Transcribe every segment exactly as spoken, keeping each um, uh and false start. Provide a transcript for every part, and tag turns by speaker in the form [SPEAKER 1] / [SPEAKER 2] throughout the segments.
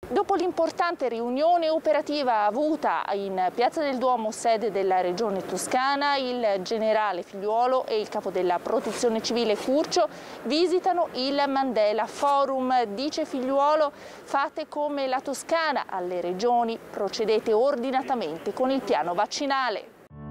[SPEAKER 1] Dopo l'importante riunione operativa avuta in Piazza del Duomo, sede della Regione Toscana, il generale Figliuolo e il capo della Protezione Civile Curcio visitano il Mandela Forum. Dice Figliuolo: fate come la Toscana, alle regioni procedete ordinatamente con il piano vaccinale.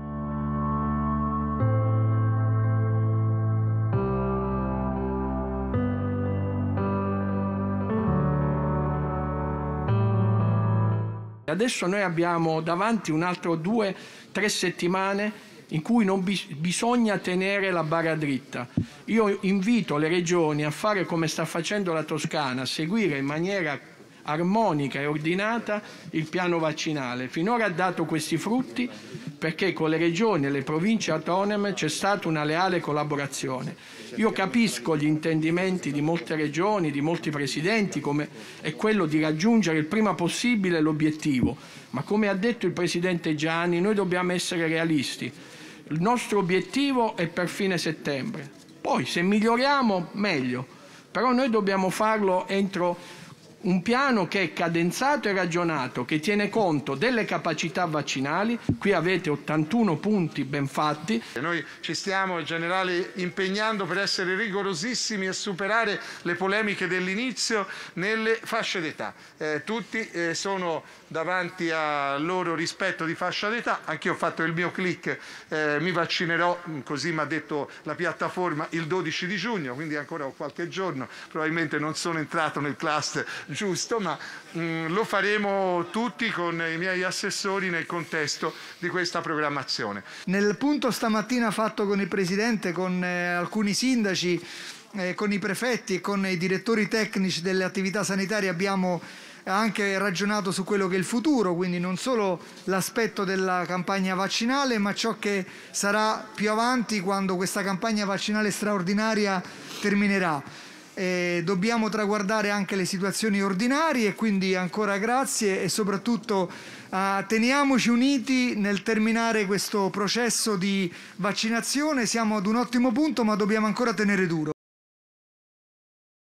[SPEAKER 2] Adesso noi abbiamo davanti un altro due, tre settimane in cui non bis- bisogna tenere la barra dritta. Io invito le regioni a fare come sta facendo la Toscana, a seguire in maniera armonica e ordinata il piano vaccinale. Finora ha dato questi frutti perché con le regioni e le province autonome c'è stata una leale collaborazione. Io capisco gli intendimenti di molte regioni, di molti presidenti, come è quello di raggiungere il prima possibile l'obiettivo, ma come ha detto il presidente Gianni, noi dobbiamo essere realisti. Il nostro obiettivo è per fine settembre, poi se miglioriamo meglio, però noi dobbiamo farlo entro un piano che è cadenzato e ragionato, che tiene conto delle capacità vaccinali. Qui avete ottantuno punti ben fatti.
[SPEAKER 3] Noi ci stiamo, generale, impegnando per essere rigorosissimi e superare le polemiche dell'inizio nelle fasce d'età. Eh, tutti eh, sono davanti al loro rispetto di fascia d'età. Anch'io ho fatto il mio click, eh, mi vaccinerò, così mi ha detto la piattaforma, il dodici di giugno, quindi ancora ho qualche giorno. Probabilmente non sono entrato nel cluster giusto, ma mh, lo faremo tutti con i miei assessori nel contesto di questa programmazione.
[SPEAKER 4] Nel punto stamattina fatto con il Presidente, con eh, alcuni sindaci, eh, con i prefetti e con i direttori tecnici delle attività sanitarie abbiamo anche ragionato su quello che è il futuro, quindi non solo l'aspetto della campagna vaccinale, ma ciò che sarà più avanti quando questa campagna vaccinale straordinaria terminerà. Eh, dobbiamo traguardare anche le situazioni ordinarie, quindi ancora grazie e soprattutto eh, teniamoci uniti nel terminare questo processo di vaccinazione. Siamo ad un ottimo punto, ma dobbiamo ancora tenere duro.